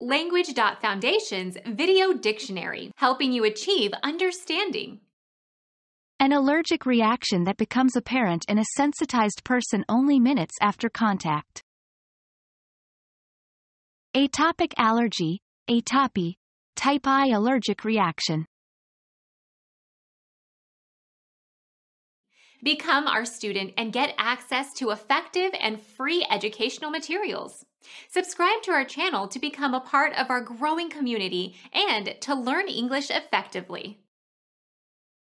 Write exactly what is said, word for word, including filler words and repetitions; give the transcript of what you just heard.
Language.Foundation's Video Dictionary, helping you achieve understanding. An allergic reaction that becomes apparent in a sensitized person only minutes after contact. Atopic allergy, atopy, type I allergic reaction. Become our student and get access to effective and free educational materials. Subscribe to our channel to become a part of our growing community and to learn English effectively.